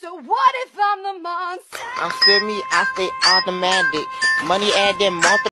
So what if I'm the monster? I'm still me, I stay automatic. Money adding multiple.